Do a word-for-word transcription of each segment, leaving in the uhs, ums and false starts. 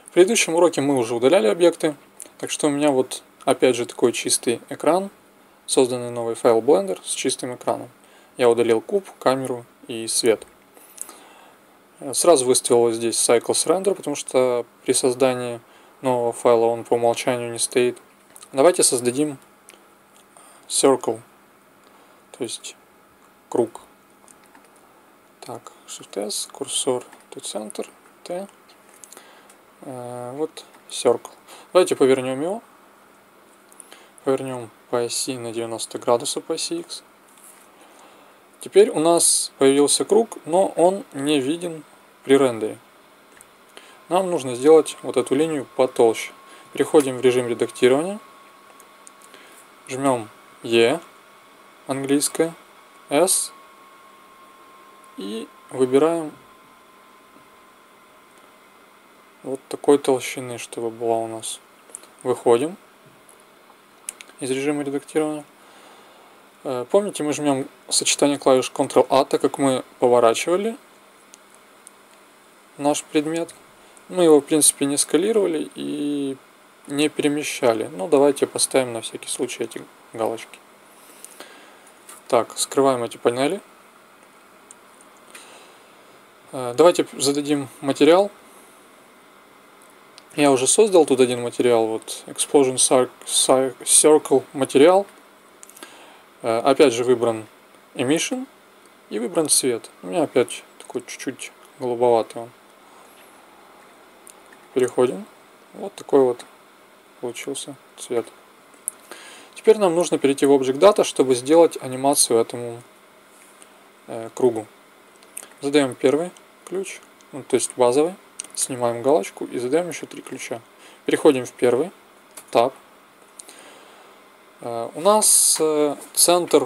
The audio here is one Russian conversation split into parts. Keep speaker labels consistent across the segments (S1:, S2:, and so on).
S1: В предыдущем уроке мы уже удаляли объекты, так что у меня вот опять же такой чистый экран, созданный новый файл Blender с чистым экраном. Я удалил куб, камеру и свет. Сразу выставил здесь Cycles Render, потому что при создании нового файла он по умолчанию не стоит. Давайте создадим Circle, то есть круг. Так, Shift-S, курсор to Center, T. Вот Circle. Давайте повернем его. Повернем по оси на девяносто градусов по оси X. Теперь у нас появился круг, но он не виден при рендере. Нам нужно сделать вот эту линию потолще. Переходим в режим редактирования. Жмем E, английское, S. И выбираем вот такой толщины, чтобы была у нас. Выходим из режима редактирования. Помните, мы жмем сочетание клавиш контрол-А, так как мы поворачивали наш предмет. Мы его, в принципе, не скалировали и не перемещали. Ну, давайте поставим на всякий случай эти галочки. Так, скрываем эти панели. Давайте зададим материал. Я уже создал тут один материал, вот Explosion Circle материал. Опять же выбран Emission и выбран цвет. У меня опять такой чуть-чуть голубоватый он. Переходим. Вот такой вот получился цвет. Теперь нам нужно перейти в Object Data, чтобы сделать анимацию этому э, кругу. Задаем первый ключ, ну, то есть базовый. Снимаем галочку и задаем еще три ключа. Переходим в первый. Tab. Uh, у нас uh, центр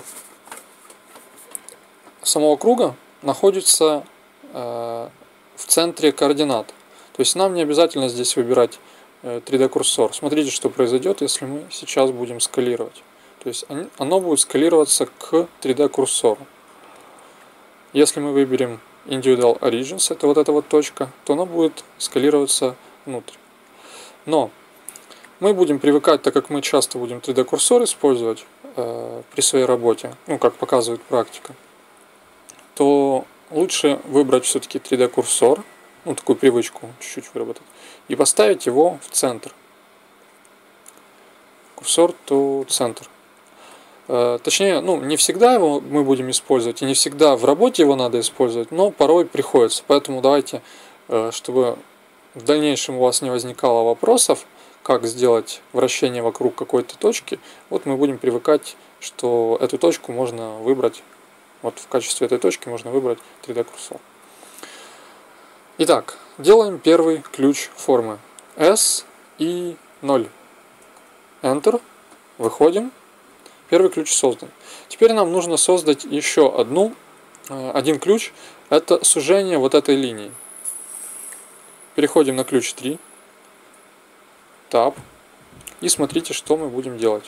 S1: самого круга находится uh, в центре координат. То есть нам не обязательно здесь выбирать uh, три дэ курсор. Смотрите, что произойдет, если мы сейчас будем скалировать. То есть оно будет скалироваться к три дэ курсору. Если мы выберем Individual Origins, это вот эта вот точка, то она будет скалироваться внутрь. Но мы будем привыкать, так как мы часто будем три дэ курсор использовать э, при своей работе, ну как показывает практика, то лучше выбрать все-таки три дэ курсор, ну такую привычку чуть-чуть выработать, и поставить его в центр. Курсор to центр. Точнее, ну, не всегда его мы будем использовать, и не всегда в работе его надо использовать, но порой приходится. Поэтому давайте, чтобы в дальнейшем у вас не возникало вопросов, как сделать вращение вокруг какой-то точки, вот мы будем привыкать, что эту точку можно выбрать, вот в качестве этой точки можно выбрать три дэ курсор. Итак, делаем первый ключ формы. S и ноль. Enter. Выходим. Первый ключ создан. Теперь нам нужно создать еще одну, один ключ. Это сужение вот этой линии. Переходим на ключ три. Tab. И смотрите, что мы будем делать.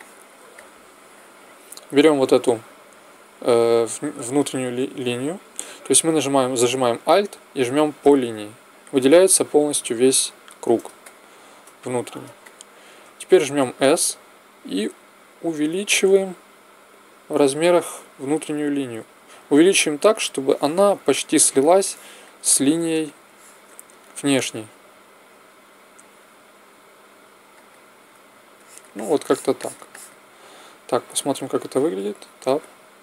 S1: Берем вот эту э, внутреннюю ли, линию. То есть мы нажимаем, зажимаем Alt и жмем по линии. Выделяется полностью весь круг внутренний. Теперь жмем S и увеличиваем в размерах внутреннюю линию. Увеличиваем так, чтобы она почти слилась с линией внешней. Ну вот как-то так. Так, посмотрим, как это выглядит. Tab.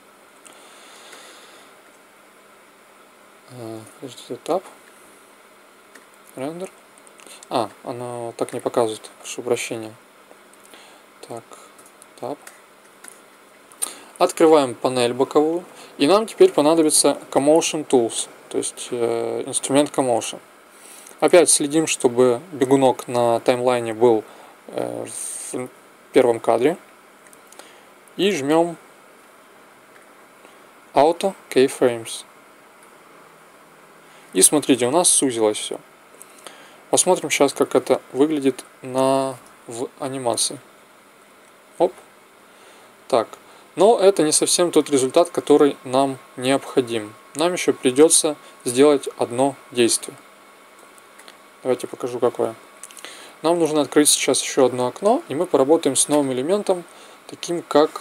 S1: Tab. Render. А, оно так не показывает, прошу прощения. Так. Tab. Открываем панель боковую. И нам теперь понадобится Commotion Tools, то есть э, инструмент Commotion. Опять следим, чтобы бегунок на таймлайне был э, в первом кадре. И жмем Auto Keyframes. И смотрите, у нас сузилось все. Посмотрим сейчас, как это выглядит на, в анимации. Оп. Так. Но это не совсем тот результат, который нам необходим. Нам еще придется сделать одно действие. Давайте покажу какое. Нам нужно открыть сейчас еще одно окно, и мы поработаем с новым элементом, таким как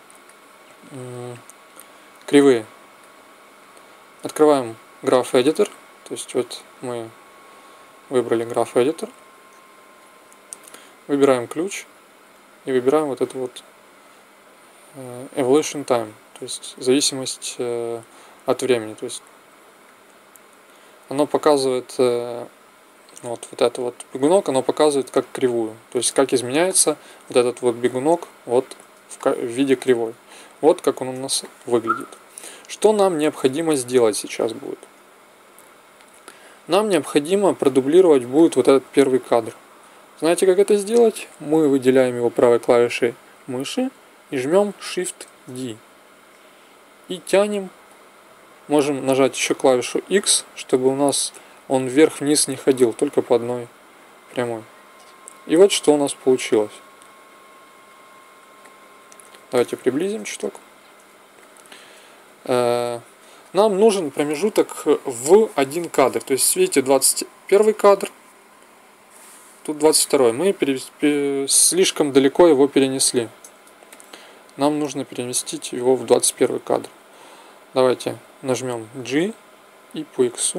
S1: кривые. Открываем Graph Editor, то есть вот мы выбрали Graph Editor, выбираем ключ и выбираем вот это вот Evolution Time, то есть зависимость от времени. То есть оно показывает вот, вот это вот бегунок, оно показывает как кривую, то есть как изменяется вот этот вот бегунок вот в виде кривой. Вот как он у нас выглядит. Что нам необходимо сделать сейчас будет? Нам необходимо продублировать будет вот этот первый кадр. Знаете, как это сделать? Мы выделяем его правой клавишей мыши и жмем Shift D. И тянем. Можем нажать еще клавишу X, чтобы у нас он вверх-вниз не ходил, только по одной прямой. И вот что у нас получилось. Давайте приблизим чуток. Нам нужен промежуток в один кадр. То есть, видите, двадцать первый кадр, тут двадцать второй. Мы слишком далеко его перенесли. Нам нужно переместить его в двадцать первый кадр. Давайте нажмем G и по X.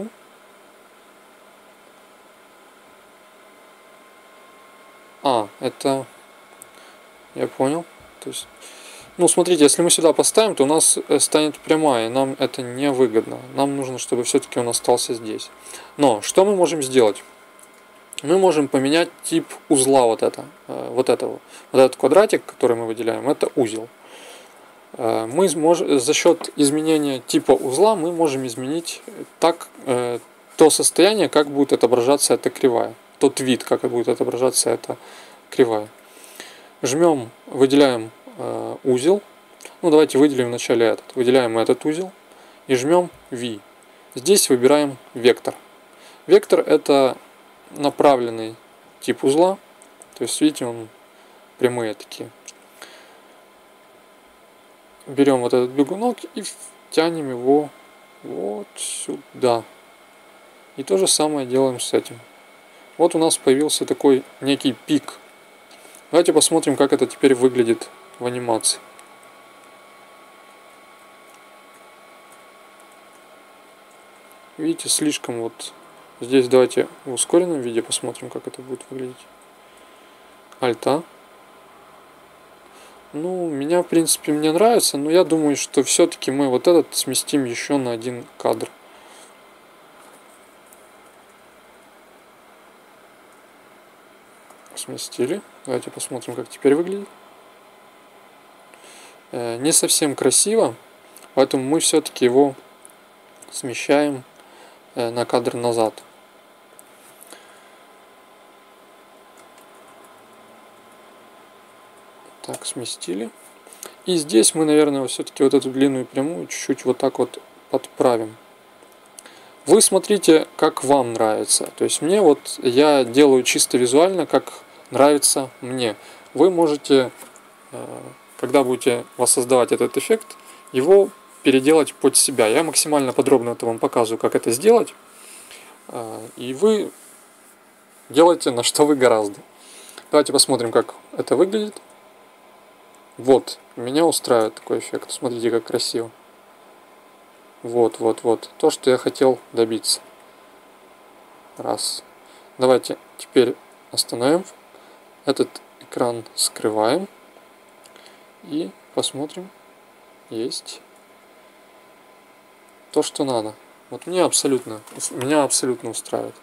S1: А, это... Я понял. То есть... Ну, смотрите, если мы сюда поставим, то у нас станет прямая, и нам это не выгодно. Нам нужно, чтобы все-таки он остался здесь. Но, что мы можем сделать? Мы можем поменять тип узла вот это, вот этого. Вот этот квадратик, который мы выделяем, это узел. Мы можем, за счет изменения типа узла мы можем изменить так, то состояние, как будет отображаться эта кривая. Тот вид, как будет отображаться эта кривая. Жмем, выделяем узел. Ну, давайте выделим вначале этот. Выделяем этот узел и жмем V. Здесь выбираем вектор. Вектор — это направленный тип узла. То есть, видите, он прямые такие. Берем вот этот бегунок и тянем его вот сюда. И то же самое делаем с этим. Вот у нас появился такой некий пик. Давайте посмотрим, как это теперь выглядит в анимации. Видите, слишком вот здесь. Давайте в ускоренном виде посмотрим, как это будет выглядеть. Альта. Ну, меня, в принципе, мне нравится, но я думаю, что все-таки мы вот этот сместим еще на один кадр. Сместили. Давайте посмотрим, как теперь выглядит. Не совсем красиво, поэтому мы все-таки его смещаем на кадр назад. Так, сместили. И здесь мы, наверное, все-таки вот эту длинную прямую чуть-чуть вот так вот подправим. Вы смотрите, как вам нравится. То есть мне вот, я делаю чисто визуально, как нравится мне. Вы можете, когда будете воссоздавать этот эффект, его переделать под себя. Я максимально подробно это вам показываю, как это сделать. И вы делаете, на что вы гораздо. Давайте посмотрим, как это выглядит. Вот, меня устраивает такой эффект. Смотрите, как красиво. Вот, вот, вот. То, что я хотел добиться. Раз. Давайте теперь остановим. Этот экран скрываем. И посмотрим. Есть. То, что надо. Вот мне абсолютно, меня абсолютно устраивает.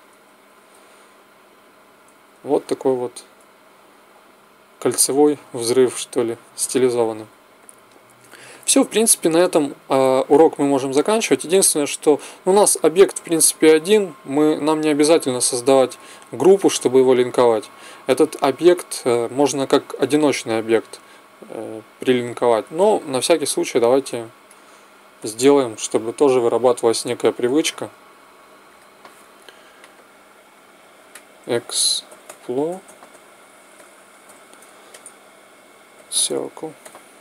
S1: Вот такой вот кольцевой взрыв, что ли, стилизованный. Все, в принципе, на этом э, урок мы можем заканчивать. Единственное, что у нас объект, в принципе, один. Мы, нам не обязательно создавать группу, чтобы его линковать. Этот объект э, можно как одиночный объект э, прилинковать. Но на всякий случай давайте сделаем, чтобы тоже вырабатывалась некая привычка. Explore. Circle.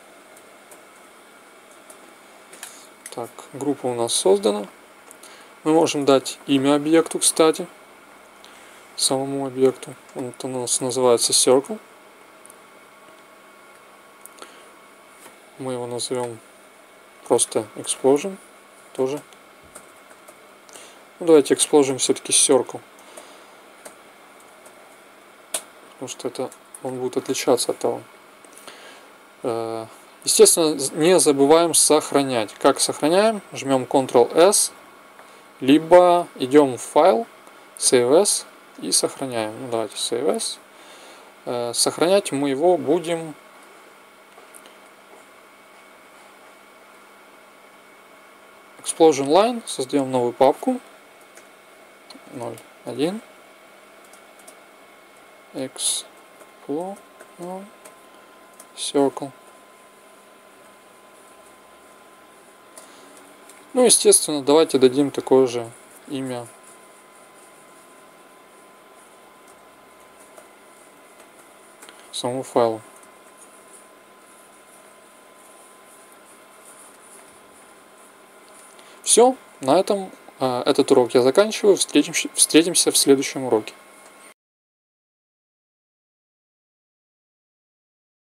S1: Так, группа у нас создана. Мы можем дать имя объекту, кстати. самому объекту. Он у нас называется circle. Мы его назовем просто explosion тоже. Ну, давайте explosion все-таки circle. Потому что это он будет отличаться от того. Естественно, не забываем сохранять. Как сохраняем? Жмем контрол эс, либо идем в файл, save as и сохраняем. Ну, давайте save as. Сохранять мы его будем explosion line. Создаем новую папку. ноль один. Explosion circle. Ну, естественно, давайте дадим такое же имя самому файлу. Все, на этом э, этот урок я заканчиваю. Встретимся, встретимся в следующем уроке.